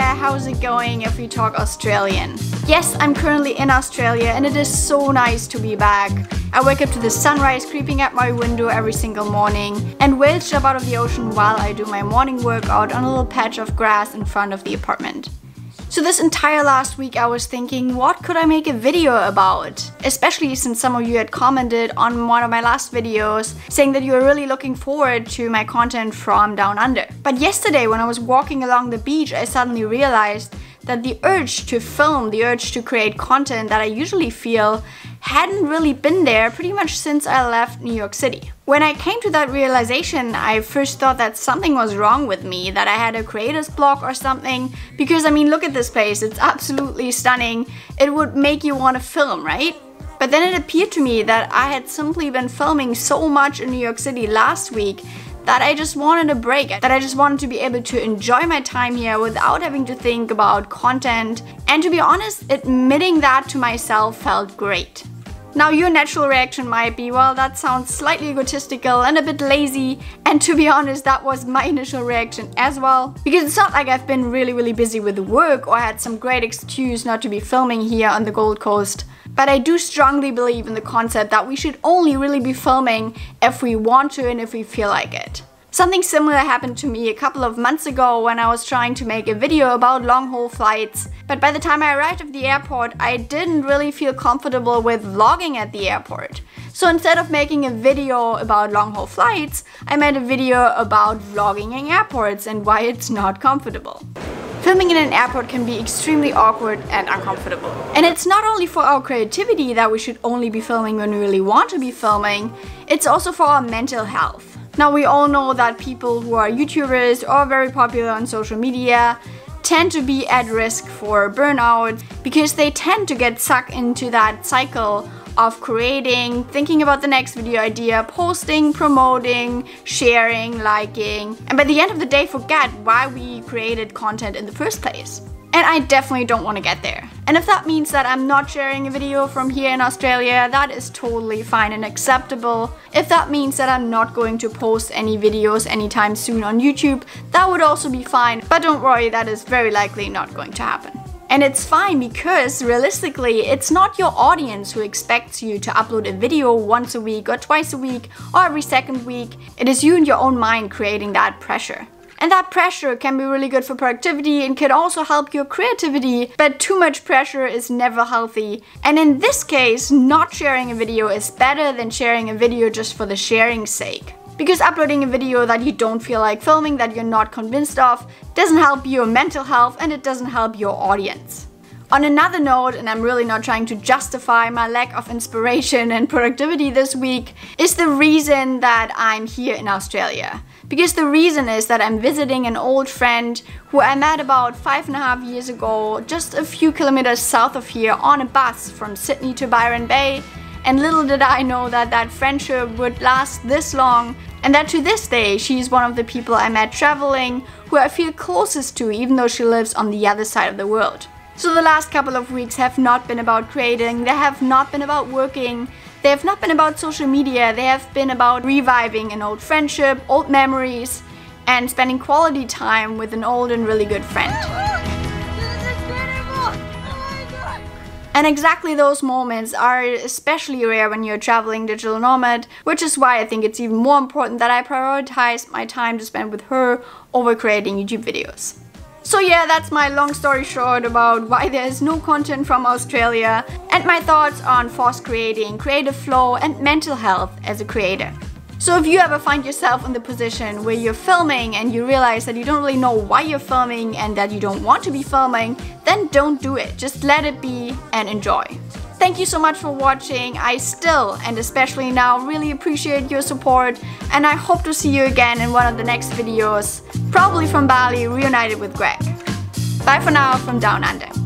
how's it going if we talk Australian? Yes, I'm currently in Australia and it is so nice to be back. I wake up to the sunrise creeping at my window every single morning and whales jump out of the ocean while I do my morning workout on a little patch of grass in front of the apartment. So this entire last week I was thinking, what could I make a video about? Especially since some of you had commented on one of my last videos saying that you were really looking forward to my content from Down Under. But yesterday when I was walking along the beach, I suddenly realized that the urge to film, the urge to create content that I usually feel hadn't really been there pretty much since I left New York City. When I came to that realization, I first thought that something was wrong with me, that I had a creator's block or something, because I mean, look at this place, it's absolutely stunning. It would make you want to film, right? But then it appeared to me that I had simply been filming so much in New York City last week that I just wanted a break, that I just wanted to be able to enjoy my time here without having to think about content. And to be honest, admitting that to myself felt great. Now your natural reaction might be, well, that sounds slightly egotistical and a bit lazy, and to be honest, that was my initial reaction as well. Because it's not like I've been really busy with work or had some great excuse not to be filming here on the Gold Coast. But I do strongly believe in the concept that we should only really be filming if we want to and if we feel like it. Something similar happened to me a couple of months ago when I was trying to make a video about long-haul flights. But by the time I arrived at the airport, I didn't really feel comfortable with vlogging at the airport. So instead of making a video about long-haul flights, I made a video about vlogging in airports and why it's not comfortable. Filming in an airport can be extremely awkward and uncomfortable. And it's not only for our creativity that we should only be filming when we really want to be filming, it's also for our mental health. Now we all know that people who are YouTubers or very popular on social media tend to be at risk for burnout because they tend to get sucked into that cycle of creating, thinking about the next video idea, posting, promoting, sharing, liking, and by the end of the day forget why we created content in the first place. And I definitely don't want to get there. And if that means that I'm not sharing a video from here in Australia, that is totally fine and acceptable. If that means that I'm not going to post any videos anytime soon on YouTube, that would also be fine. But don't worry, that is very likely not going to happen. And it's fine because realistically, it's not your audience who expects you to upload a video once a week or twice a week or every second week. It is you in your own mind creating that pressure. And that pressure can be really good for productivity and can also help your creativity, but too much pressure is never healthy. And in this case, not sharing a video is better than sharing a video just for the sharing's sake. Because uploading a video that you don't feel like filming, that you're not convinced of, doesn't help your mental health and it doesn't help your audience. On another note, and I'm really not trying to justify my lack of inspiration and productivity this week, is the reason that I'm here in Australia. Because the reason is that I'm visiting an old friend who I met about 5.5 years ago, just a few kilometers south of here on a bus from Sydney to Byron Bay. And little did I know that that friendship would last this long, and that to this day she's one of the people I met traveling who I feel closest to, even though she lives on the other side of the world. So the last couple of weeks have not been about creating, they have not been about working, they have not been about social media, they have been about reviving an old friendship, old memories, and spending quality time with an old and really good friend. And exactly those moments are especially rare when you're a traveling digital nomad, which is why I think it's even more important that I prioritize my time to spend with her over creating YouTube videos. So yeah, that's my long story short about why there is no content from Australia and my thoughts on forced creating, creative flow and mental health as a creator. So if you ever find yourself in the position where you're filming and you realize that you don't really know why you're filming and that you don't want to be filming, then don't do it. Just let it be and enjoy. Thank you so much for watching. I still, and especially now, really appreciate your support and I hope to see you again in one of the next videos, probably from Bali, reunited with Greg. Bye for now from Down Under.